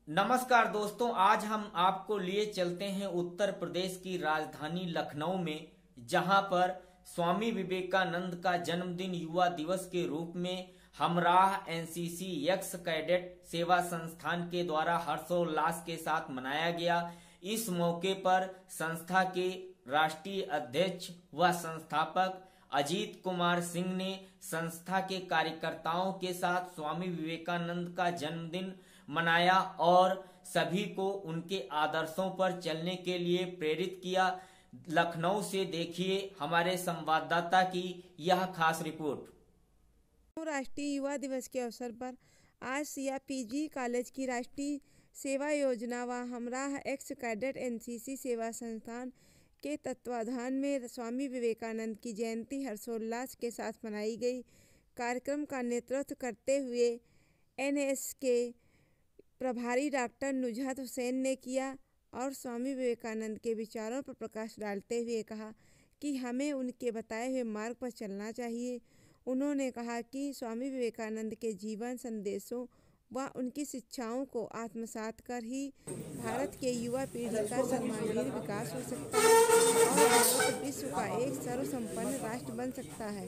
नमस्कार दोस्तों, आज हम आपको लिए चलते हैं उत्तर प्रदेश की राजधानी लखनऊ में, जहां पर स्वामी विवेकानंद का जन्मदिन युवा दिवस के रूप में हमराह एनसीसी एक्स कैडेट सेवा संस्थान के द्वारा हर्षोल्लास के साथ मनाया गया। इस मौके पर संस्था के राष्ट्रीय अध्यक्ष व संस्थापक अजीत कुमार सिंह ने संस्था के कार्यकर्ताओं के साथ स्वामी विवेकानंद का जन्मदिन मनाया और सभी को उनके आदर्शों पर चलने के लिए प्रेरित किया। लखनऊ से देखिए हमारे संवाददाता की यह खास रिपोर्ट। राष्ट्रीय युवा दिवस के अवसर पर आज सीआरपीजी कॉलेज की राष्ट्रीय सेवा योजना व हमराह एक्स कैडेट एनसीसी सेवा संस्थान के तत्वाधान में स्वामी विवेकानंद की जयंती हर्षोल्लास के साथ मनाई गई। कार्यक्रम का नेतृत्व करते हुए एनएस के प्रभारी डॉक्टर नुजहत हुसैन ने किया और स्वामी विवेकानंद के विचारों पर प्रकाश डालते हुए कहा कि हमें उनके बताए हुए मार्ग पर चलना चाहिए। उन्होंने कहा कि स्वामी विवेकानंद के जीवन संदेशों व उनकी शिक्षाओं को आत्मसात कर ही भारत के युवा पीढ़ी का सर्वांगीण विकास हो सकता है और भारत विश्व का एक सर्वसंपन्न राष्ट्र बन सकता है।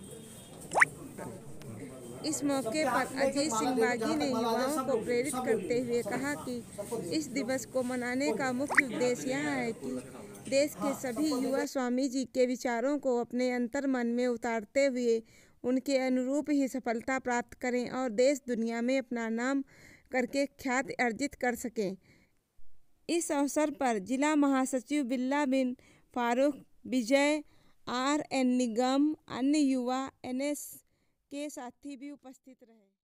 इस मौके पर अजीत सिंह बागी ने युवाओं को प्रेरित करते हुए कहा कि इस दिवस को मनाने का मुख्य उद्देश्य यह है कि देश के सभी युवा स्वामी जी के विचारों को अपने अंतर मन में उतारते हुए उनके अनुरूप ही सफलता प्राप्त करें और देश दुनिया में अपना नाम करके ख्याति अर्जित कर सकें। इस अवसर पर जिला महासचिव बिल्ला बिन फारूक, विजय RN निगम, अन्य युवा NS के साथी भी उपस्थित रहे।